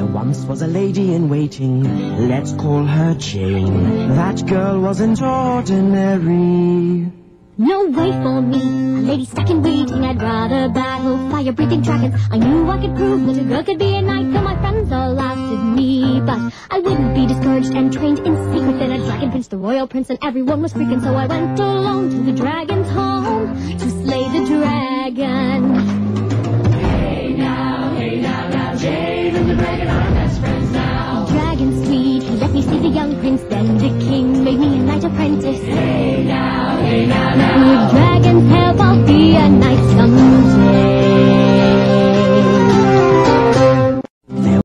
Once was a lady in waiting, let's call her Jane. That girl wasn't ordinary. No way for me, a lady stuck in waiting. I'd rather battle fire-breathing dragons. I knew I could prove that a girl could be a knight, though my friends all laughed at me. But I wouldn't be discouraged and trained in secret. Then a dragon prince, the royal prince, and everyone was freaking. So I went alone to the dragon's home to slay the dragon. Hey now, Jane and the dragon are best friends now. Dragon sweet, he let me see the young prince, then the king